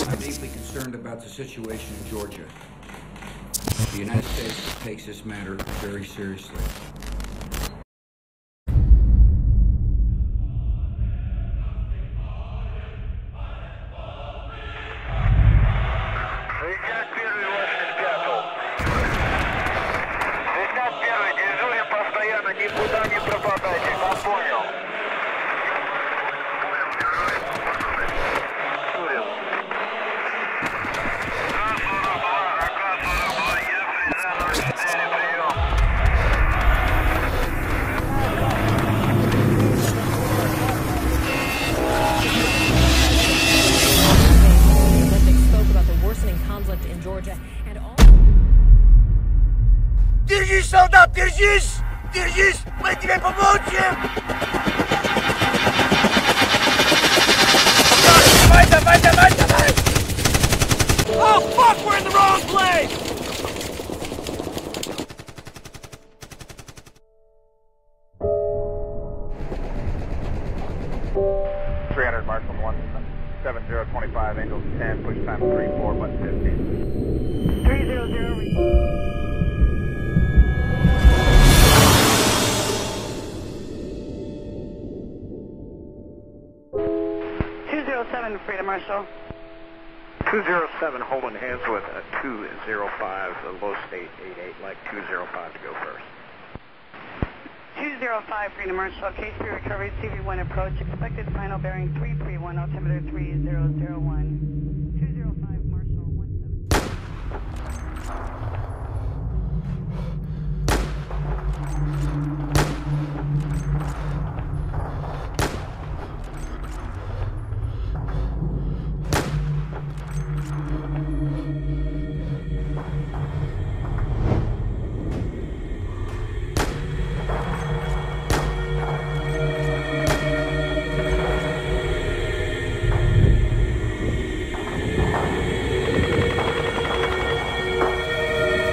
I'm deeply concerned about the situation in Georgia. The United States takes this matter very seriously. Никуда не пропадайте, вас понял. Spoke about the worsening conflict in Georgia and all. Держись, солдат, держись! Держись! Мы тебе поможем! Давай, давай, давай, давай! Oh, fuck, we're in the wrong place! Marshall 17025, Angels 10, push time 34, button 15. 300. 207, Freedom Marshal. 207, holding hands with 205, low state 88, like 205 to go first. 205, Freedom Marshal, case 3 recovery, CV1 approach, expected final bearing 331, altimeter 3001. 205, Marshal 117.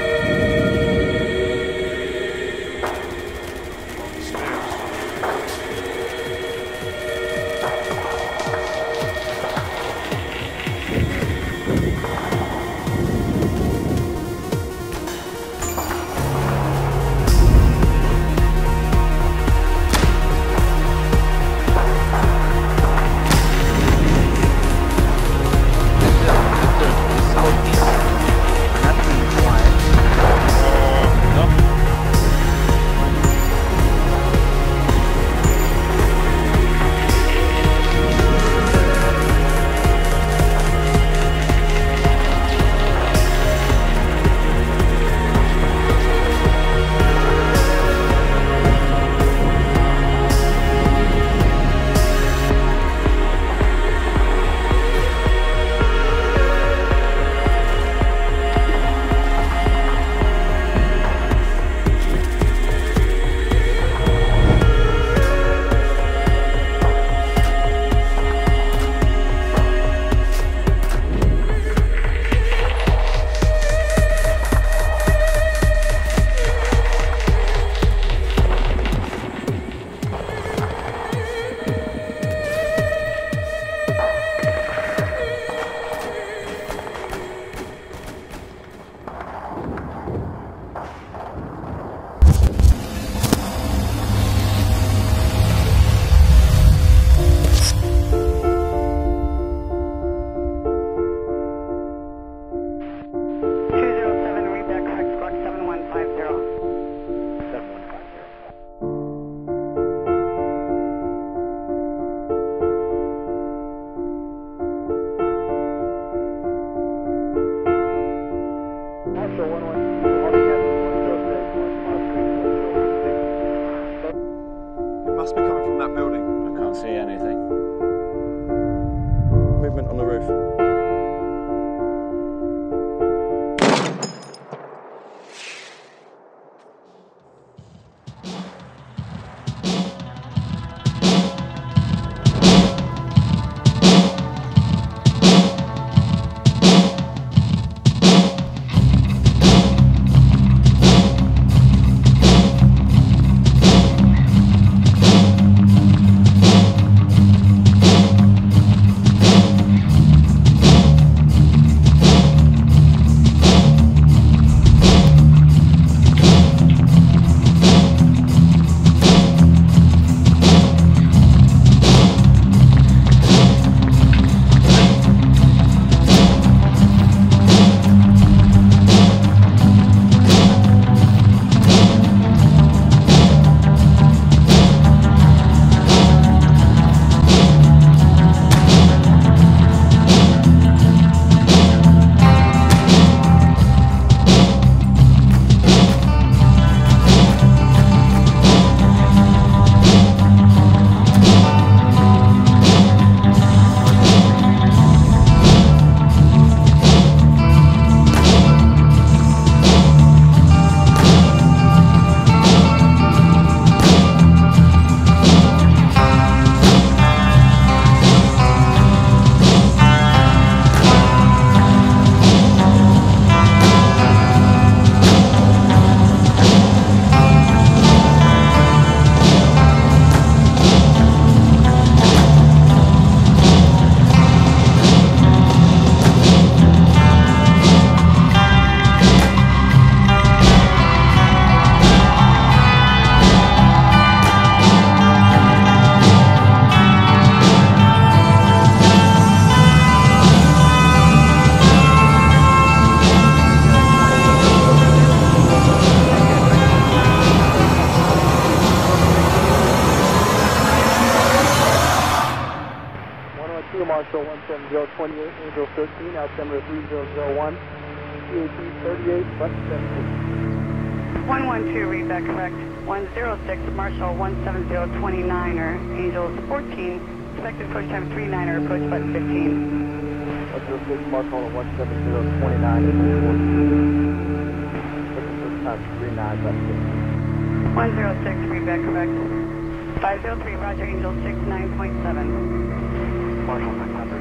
020, Angel 13, altimeter 3001, CAP 38, bus 17. 112, read that correct. 106, Marshall 17029er, Angels 14, expected approach time 39er, approach button 15. 106, Marshall 17029, Angel 14. Approach time 39, bus 15. 106, read that correct. 503, Roger, Angel 69.7. Marshall 9